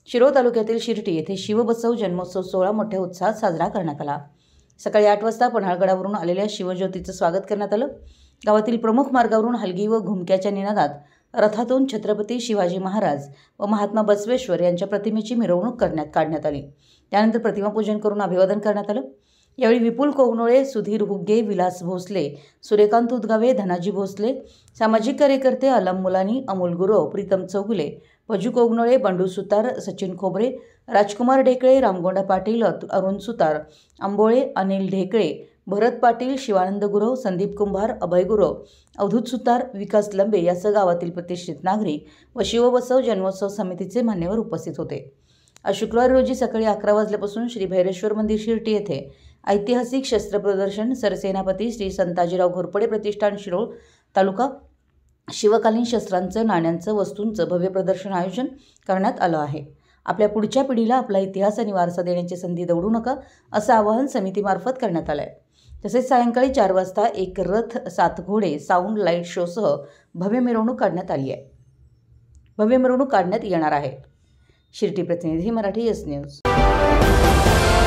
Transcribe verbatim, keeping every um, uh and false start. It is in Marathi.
शिरोळ तालुक्यातील शिर्टी येथे शिवबसव जन्मोत्सव सोहळा मोठ्या उत्साहात साजरा करण्यात आला। सकाळी आठ वाजता पन्हाळगडावरून आलेल्या शिवज्योतीचं स्वागत करण्यात आलं। गावातील प्रमुख मार्गावरून हलगी व घुमक्याच्या निनादात रथातून छत्रपती शिवाजी महाराज व महात्मा बसवेश्वर यांच्या प्रतिमेची मिरवणूक करण्यात काढण्यात आली। त्यानंतर प्रतिमापूजन करून अभिवादन करण्यात आलं। यावेळी विपुल कोगनोळे, सुधीर हुग्गे, विलास भोसले, सूर्यकांत उदगावे, धनाजी भोसले, सामाजिक कार्यकर्ते अलम मुलानी, अमोल गुरव, प्रीतम चौगुले, पजू कोगनोळे, बंडू सुतार, सचिन खोबरे, राजकुमार ढेकळे, रामगोंडा पाटील, अरुण सुतार, आंबोळे, अनिल ढेकळे, भरत पाटील, शिवानंद गुरव, संदीप कुंभार, अभय गुरव, अवधूत सुतार, विकास लंबे यासह गावातील प्रतिष्ठित नागरिक व शिवबसव जन्मोत्सव समितीचे मान्यवर उपस्थित होते। आज शुक्रवार रोजी सकाळी अकरा वाजल्यापासून श्री भैरेश्वर मंदिर शिर्टी येथे ऐतिहासिक शस्त्र प्रदर्शन, सरसेनापती श्री संताजीराव घोरपडे प्रतिष्ठान शिरोळ तालुका शिवकालीन शस्त्रांचं, नाण्यांचं, वस्तूंचं भव्य प्रदर्शन आयोजन करण्यात आलं आहे। आपल्या पुढच्या पिढीला आपला इतिहास आणि वारसा देण्याची संधी दवडू नका असं आवाहन समितीमार्फत करण्यात आलं आहे। तसेच सायंकाळी चार वाजता एक रथ, सात घोडे, साऊंड लाईट शोसह भव्य मिरवणूक काढण्यात आली आहे भव्य मिरवणूक काढण्यात येणार आहे। शिर्टी प्रतिनिधी, मराठी एस न्यूज।